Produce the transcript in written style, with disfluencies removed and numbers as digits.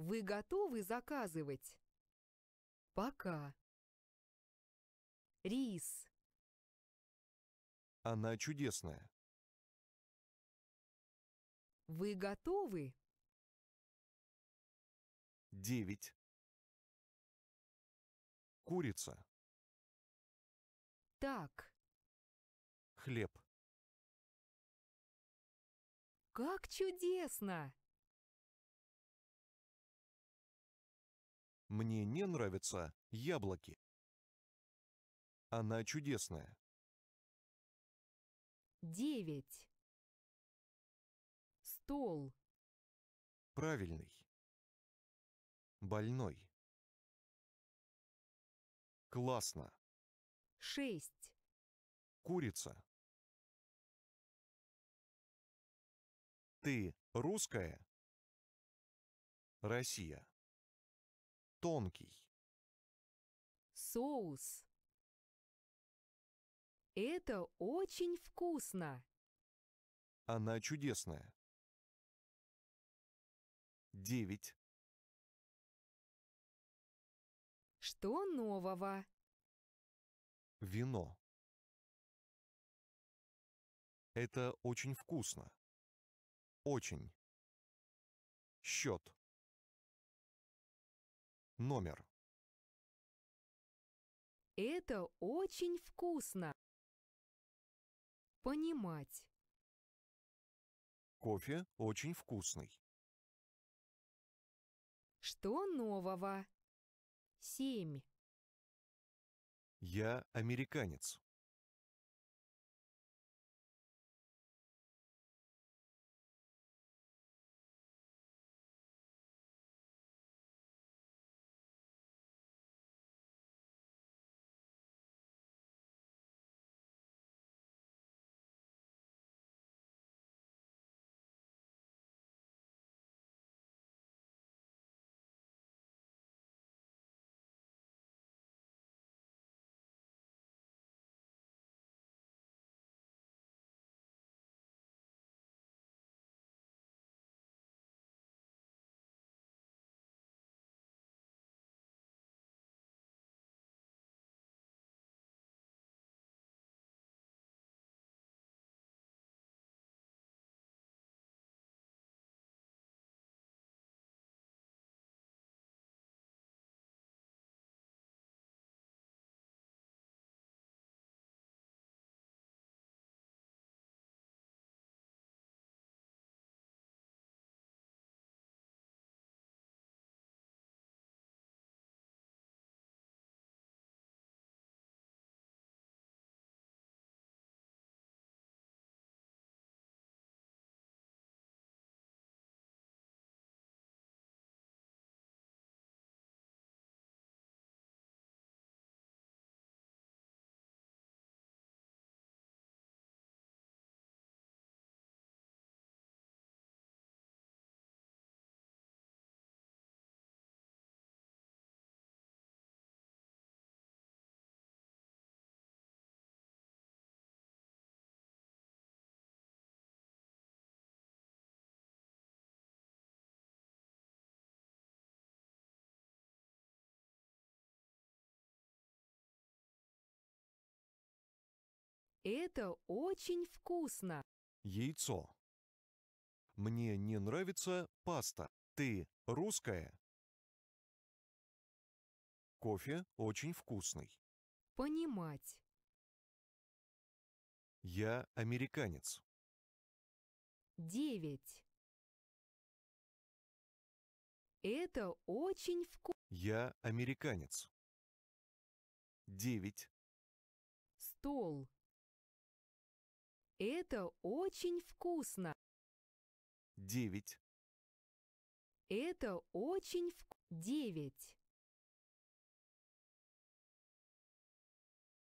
Вы готовы заказывать? Пока. Рис. Она чудесная. Вы готовы? 9. Курица. Так. Хлеб. Как чудесно! Мне не нравятся яблоки. Она чудесная. 9. Стол. Правильный. Больной. Классно. 6. Курица. Ты русская? Россия. Тонкий. Соус. Это очень вкусно. Она чудесная. 9. Что нового? Вино. Это очень вкусно. Очень. Счет. Номер. Это очень вкусно. Понимать. Кофе очень вкусный. Что нового? 7. Я американец. Это очень вкусно. Яйцо. Мне не нравится паста. Ты русская? Кофе очень вкусный. Понимать. Я американец. 9. Это очень вкусно. Я американец. 9. Стол. Это очень вкусно. 9. Это очень вкусно. 9.